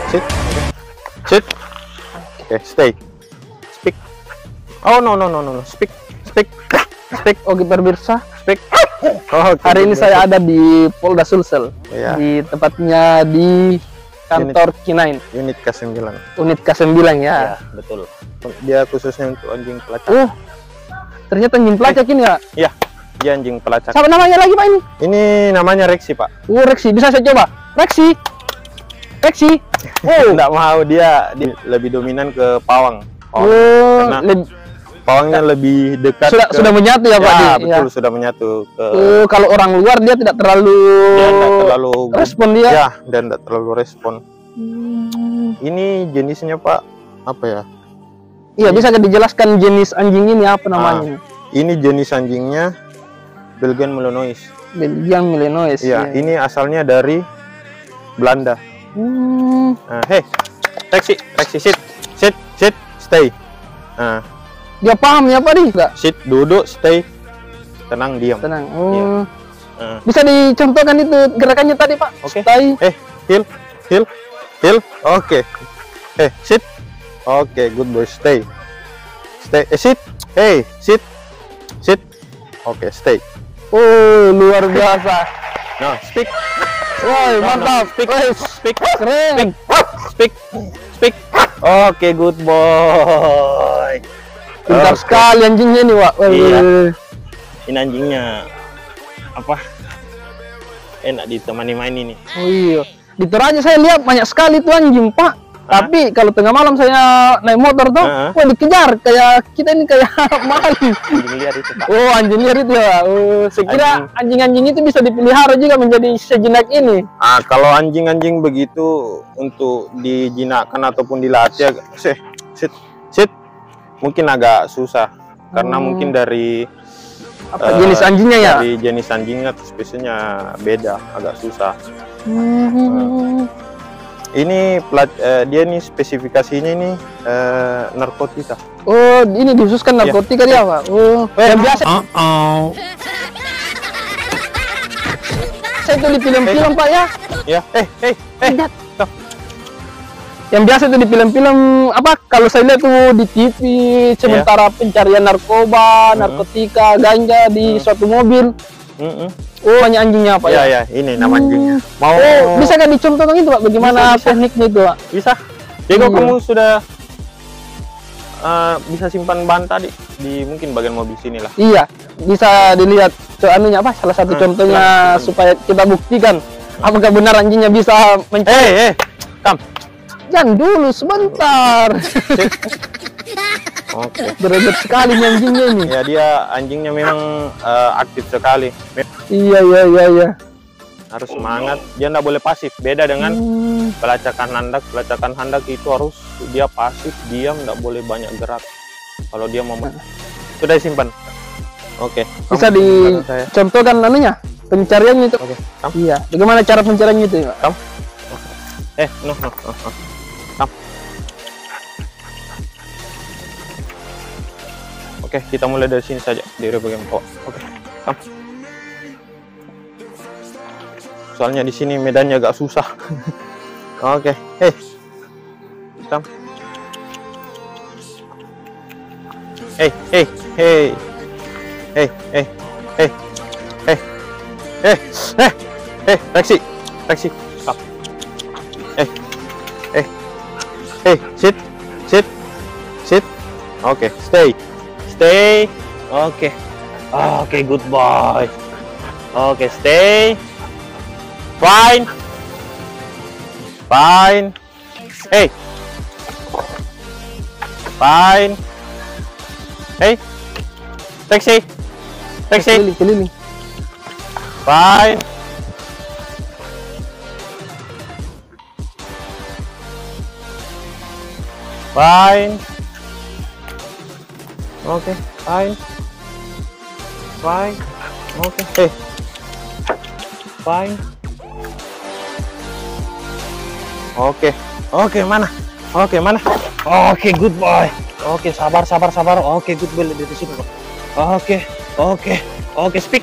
Sit. Sit. Oke, stay. Speak. Oh, no. Speak. Oke pemirsa, Speak. Oh, hari ini saya ada di Polda Sulsel, Iya. di tepatnya di kantor K9 Unit K9. unit K9 ya. Ya, betul. Dia khususnya untuk anjing pelacak. Oh, ternyata anjing pelacak ini ya. Iya, dia anjing pelacak. Siapa namanya lagi Pak ini? Ini namanya Rexy, Pak. Rexy, bisa saya coba? Rexy. Oh, Nggak mau, dia lebih dominan ke pawang. Karena pawangnya lebih dekat. Sudah menyatu ya Pak? Ya, betul, sudah menyatu ke. Kalau orang luar dia tidak terlalu respon dia. Ya, dan tidak terlalu respon. Ini jenisnya Pak, apa ya? Iya, bisa dijelaskan jenis anjing ini apa namanya? Ini jenis anjingnya Belgian Malinois. Belgian Malinois. Iya, ini asalnya dari Belanda. Hey, Rexy, sit, stay. Dia paham ya Pak nih? Enggak? Sit, duduk, stay, tenang, diam. Tenang. Iya. Bisa dicontohkan itu gerakannya tadi Pak? Oke. Stay. Heel. Oke. Sit. Oke, good boy. Stay. Sit. Hey, sit. Oke, stay. Oh, luar biasa. No, speak. Woi, mantap. Speak. Keren. Speak. Oke, good boy. Pintar sekali anjingnya nih, Pak. Iya. Ini anjingnya apa? Enak ditemani main ini. Oh iya. Di Toraja saya lihat banyak sekali tuh anjing, Pak. Tapi kalau tengah malam saya naik motor tuh, wah dikejar kayak kita ini kayak maling. Anjing liar itu, Pak. Oh, anjing liar itu ya. Saya kira anjing-anjing itu bisa dipelihara juga menjadi sejenak ini. Kalau anjing-anjing begitu untuk dijinakkan ataupun dilatih, sit, mungkin agak susah karena mungkin dari jenis anjingnya ya. Dari jenis anjingnya, spesiesnya beda, agak susah. Ini dia nih spesifikasinya ini narkotika. Oh, ini dikhususkan narkotika dia, Pak. Oh, yang biasa. Saya tuh di film-film, Pak ya. Ya, Lihat. Yang biasa tuh di film-film apa? Kalau saya lihat tuh di TV sementara pencarian narkoba, narkotika, ganja di suatu mobil. Oh, hanya anjingnya Pak ya? Ini nama anjingnya. Bisa nggak dicontohkan itu Pak? Bagaimana tekniknya itu Pak? Bisa. Diego, kamu sudah bisa simpan bahan tadi di mungkin bagian mobil sini lah. Iya, bisa dilihat anunya apa? Salah satu contohnya supaya kita buktikan apakah benar anjingnya bisa mencari. Kam. Jangan dulu sebentar. Oke. Berebut sekali anjingnya ini. Ya, dia anjingnya memang aktif sekali. Iya. Harus semangat, dia nggak boleh pasif. Beda dengan pelacakan handak. Pelacakan handak itu harus dia pasif, diam, nggak boleh banyak gerak. Kalau dia mau sudah disimpan. Oke. Bisa dicontohkan anunya pencariannya itu. Oke. Iya. Bagaimana cara pencariannya itu? Kam. No. Kam. Oke, kita mulai dari sini saja, dari bagian bawah. Oke, kam. Soalnya di sini medannya agak susah. Oke, kam. Rexy, kam. Sit. Oke, stay. Oke, good boy. Oke, stay. Fine. Fine. Taxi. Keliling. Fine. Oke, fine. Oke. Fine. Oke, mana? Oke, good boy. Oke, sabar. Oke, good boy, dari situ. Oke, speak.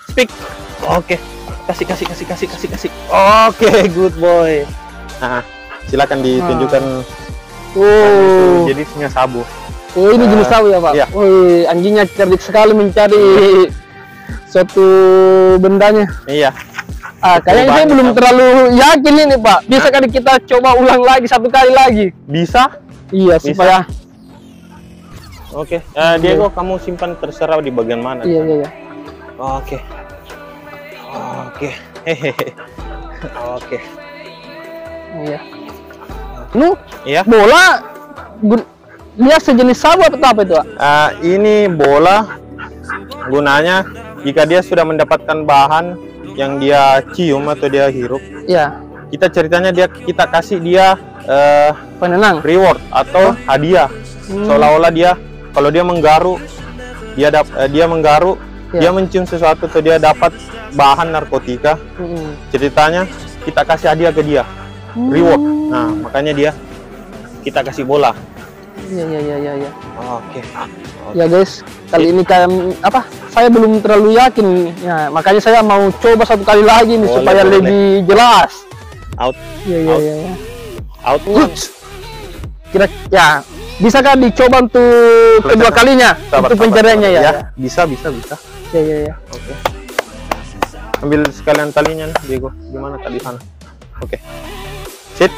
Oke, kasih. Oke, good boy. Nah, Silakan ditunjukkan. Oh, Jenisnya sabu. oh ini jenis sabu ya Pak? Iya. Wih, anjingnya cerdik sekali mencari suatu bendanya. Iya. Kayaknya saya belum terlalu yakin ini Pak. Bisa kali kita coba ulang lagi satu kali lagi? Bisa? Iya, Bisa. supaya. Oke. Diego, kamu simpan terserah di bagian mana. Iya, iya, iya. Oke. Oke. Hehehe. Oke. Iya. Nu, Iya. bola dia sejenis sabu atau apa itu Pak? Ini bola gunanya jika dia sudah mendapatkan bahan yang dia cium atau dia hirup, Iya. ceritanya kita kasih dia Penenang. reward atau hadiah. Seolah-olah dia kalau dia menggaru, dia menggaru, Iya. dia mencium sesuatu atau dia dapat bahan narkotika. Ceritanya kita kasih hadiah ke dia, reward. Nah, makanya kita kasih bola. Iya. Oke. Ya guys, kali ini kayak saya belum terlalu yakin ya, makanya saya mau coba satu kali lagi nih Boleh, supaya boleh. lebih jelas. Out. Iya. Out. Kira ya bisa kan dicoba untuk kedua kalinya Sabar, untuk pencariannya ya? Bisa. Iya. Oke. Ambil sekalian talinya, Diego. Gimana tadi sana? Oke. Sit.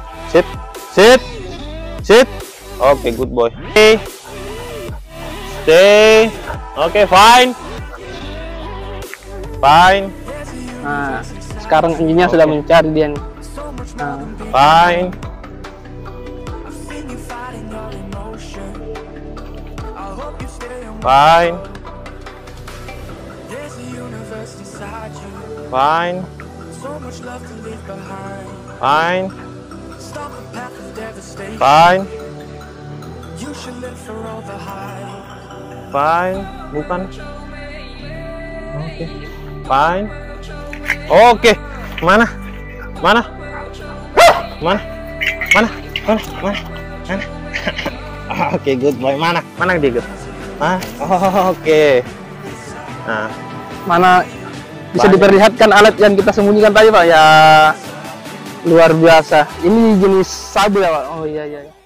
Oke, good boy. Stay. Oke, fine. Nah, sekarang anjingnya sudah mencari dia nih. Nah, Fine. Fine. Bukan. Oke. Fine. Oke. Mana? Oke, good boy. Mana dia, good? Oke. Nah, mana bisa Banyak. diperlihatkan alat yang kita sembunyikan tadi Pak ya, luar biasa. Ini jenis sabu ya Pak? Oh iya.